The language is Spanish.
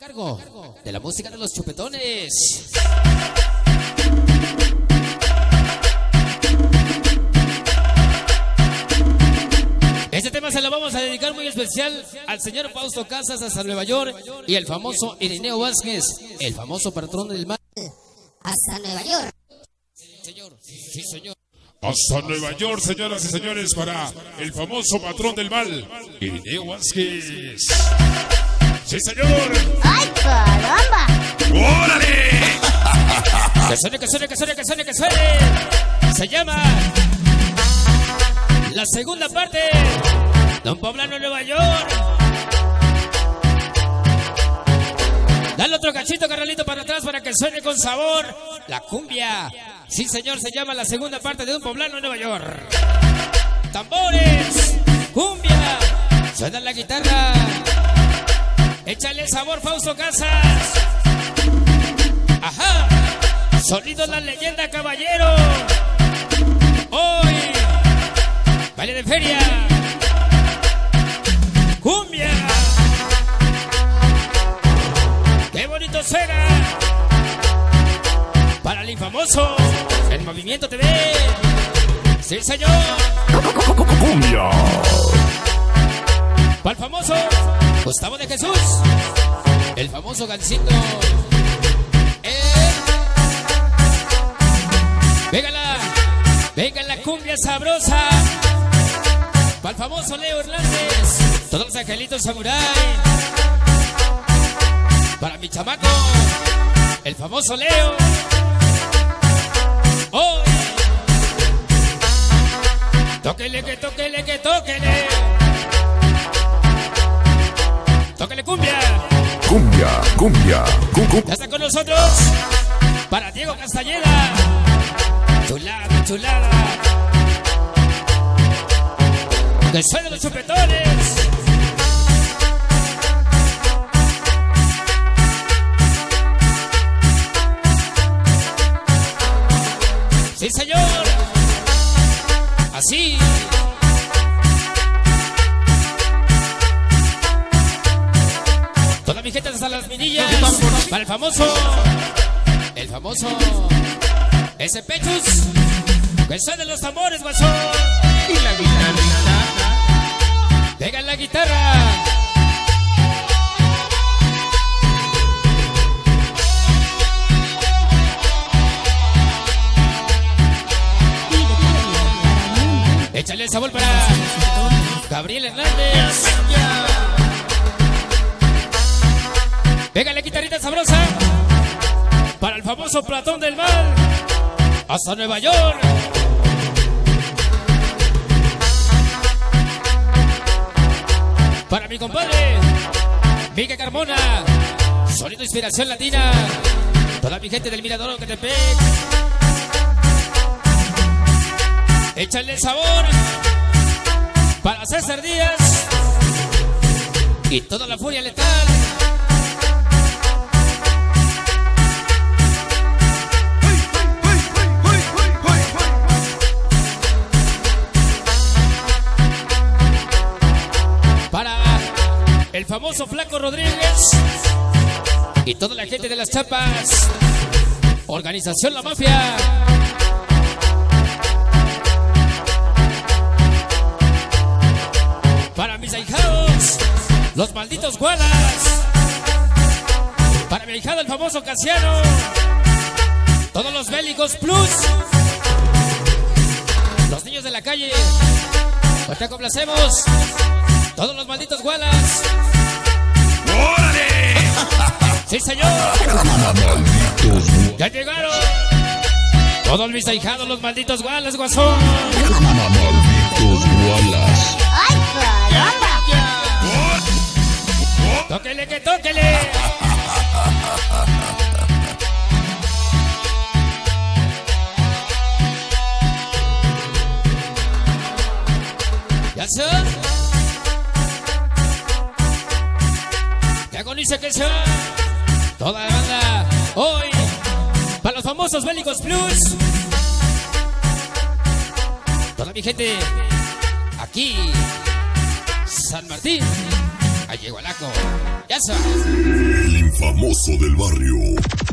cargo de la música de los chupetones. Este tema se lo vamos a dedicar muy especial al señor Fausto Casas hasta Nueva York y el famoso Irineo Vázquez, el famoso patrón del mar. Hasta Nueva York. Señor, sí señor. Hasta Nueva York, señoras y señores, para el famoso patrón del mal, Irineo Vázquez. ¡Sí, señor! ¡Ay, caramba! ¡Órale! Que suene, que suene, que suene, que suene, que suene. Se llama la segunda parte de Un Poblano en Nueva York. Dale otro cachito, carnalito, para atrás para que suene con sabor. La cumbia. Sí, señor, se llama la segunda parte de Un Poblano en Nueva York. Tambores, cumbia, suena la guitarra. Échale sabor, Fausto Casas. Ajá. Sonido la leyenda, caballero. Hoy, baile de feria. Cumbia. Qué bonito suena. Para el infamoso, el Movimiento TV. Sí, señor. ¡Cumbia! Para el famoso Gustavo de Jesús, el famoso Gancito. Venga la cumbia sabrosa. Para el famoso Leo Hernández, todos los angelitos samurai. Para mi chamaco, el famoso Leo. Hoy, tóquele, que tóquele, que tóquele. Tóquele cumbia. ¡Cumbia, cumbia! Ya está con nosotros para Diego Castañeda. Chulada, chulada. Que suenan los chupetones. Sí, señor. Así. Toda mi gente hasta las minillas. Para el famoso ese Pechus. Que suenen los tambores, guasón. Y la guitarra. Venga la guitarra. Échale el sabor para Gabriel Hernández. Venga la guitarrita sabrosa para el famoso Platón del Mal hasta Nueva York. Para mi compadre Miguel Carmona, sonido inspiración latina. Toda mi gente del Mirador Ocatepec. Échale sabor para César Díaz y toda la furia letal. Para el famoso Flaco Rodríguez y toda la gente de las Chapas. Organización La Mafia. Para mis ahijados, los malditos Gualas. Para mi ahijado, el famoso Casiano. Todos los bélicos plus. Los niños de la calle. Pues te complacemos. Todos los malditos Gualas. ¡Órale! Sí, señor. Ya llegaron. Todos mis ahijados, los malditos Gualas, guasón. ¡Malditos Gualas! ¡Ay, caramba! Tóquele, que tóquele. Ya sé. Que agonice que se va. Toda la banda hoy para los famosos bélicos plus. Toda mi gente aquí San Martín, Allegualaco, ya sabes. famoso del barrio.